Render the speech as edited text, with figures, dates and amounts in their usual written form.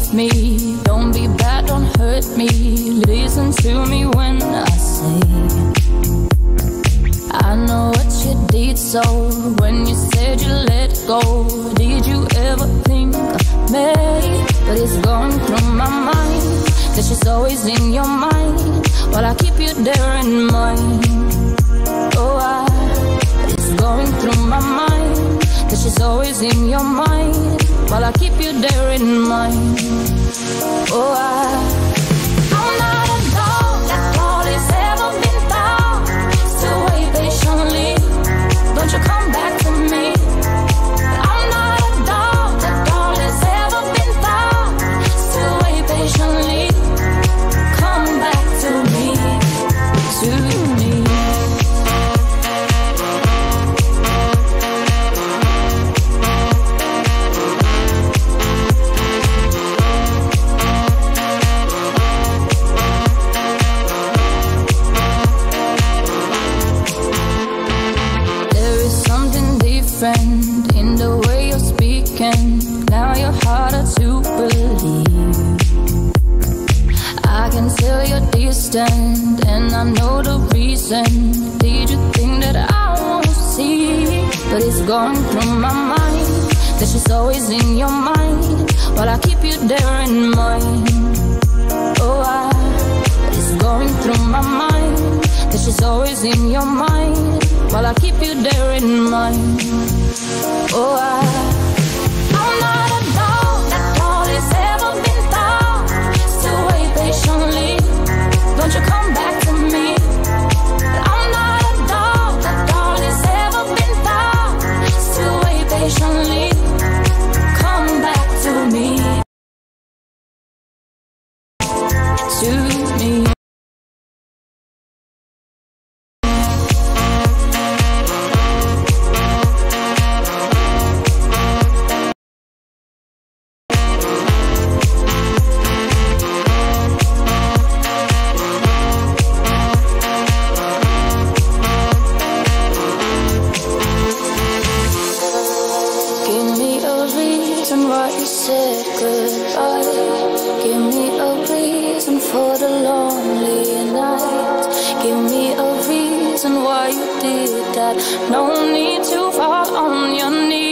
me. Don't be bad, don't hurt me. Listen to me when I say I know what you did, so when you said you let go, did you ever think of me? But it's going through my mind, that she's always in your mind, while I keep you there in mind. Oh, it's going through my mind, that she's always in your mind, while I keep you there in mind. Oh, I'm not a dog that all has ever been found. Still wait patiently, don't you come back to me. I'm not a dog that all has ever been found. Still wait patiently, come back to me, to me. In the way you're speaking, now you're harder to believe. I can tell you're distant, and I know the reason. Did you think that I won't see? But it's going through my mind, that she's always in your mind, while I keep you there in mind. Oh, it's going through my mind, that she's always in your mind, while I keep you there in mind. Oh, I'm not a dog that all has ever been found. Still wait patiently, don't you come back to me. I'm not a dog that all has ever been found. Still wait patiently, come back to me, to me. Why you said goodbye. Give me a reason for the lonely night. Give me a reason why you did that. No need to fall on your knees.